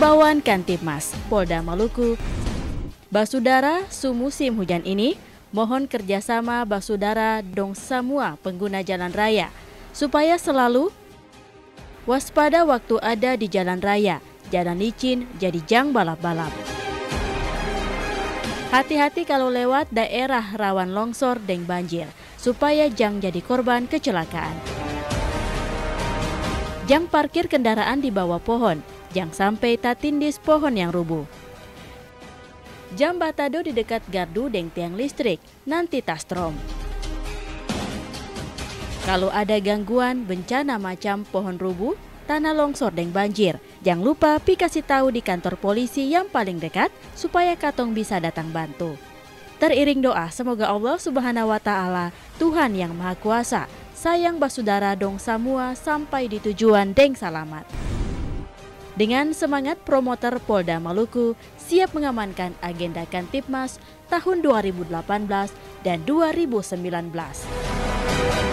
Himbauan Kantipmas Polda Maluku. Basudara, sumusim hujan ini, mohon kerjasama basudara dong semua pengguna jalan raya, supaya selalu waspada waktu ada di jalan raya, jalan licin jadi jang balap-balap. Hati-hati kalau lewat daerah rawan longsor dan banjir, supaya jang jadi korban kecelakaan. Jang parkir kendaraan di bawah pohon, jang sampai tatindis pohon yang rubuh. Jam batado di dekat gardu dan tiang listrik, nanti tastrom. Kalau ada gangguan bencana macam pohon rubuh, tanah longsor dan banjir, jangan lupa pi kasih tahu di kantor polisi yang paling dekat supaya katong bisa datang bantu. Teriring doa, semoga Allah Subhanahu wa Ta'ala, Tuhan yang Maha Kuasa, sayang basudara dong semua sampai di tujuan deng selamat. Dengan semangat promotor Polda Maluku siap mengamankan agenda Kantipmas tahun 2018 dan 2019.